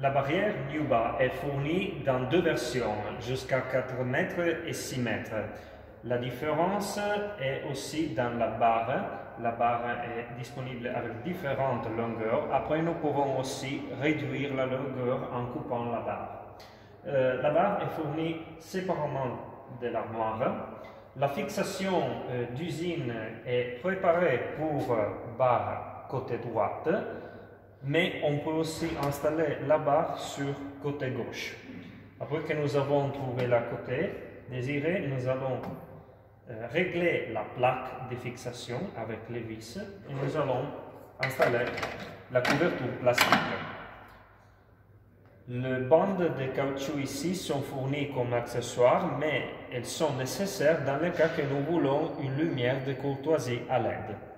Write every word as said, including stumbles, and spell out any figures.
La barrière Nuba est fournie dans deux versions, jusqu'à quatre mètres et six mètres. La différence est aussi dans la barre. La barre est disponible avec différentes longueurs. Après, nous pouvons aussi réduire la longueur en coupant la barre. Euh, la barre est fournie séparément de l'armoire. La fixation euh, d'usine est préparée pour euh, barre côté droite, mais on peut aussi installer la barre sur côté gauche. Après que nous avons trouvé la côté désirée, nous allons euh, régler la plaque de fixation avec les vis et nous allons installer la couverture plastique. Les bandes de caoutchouc ici sont fournies comme accessoires, mais elles sont nécessaires dans le cas que nous voulons une lumière de courtoisie à L E D.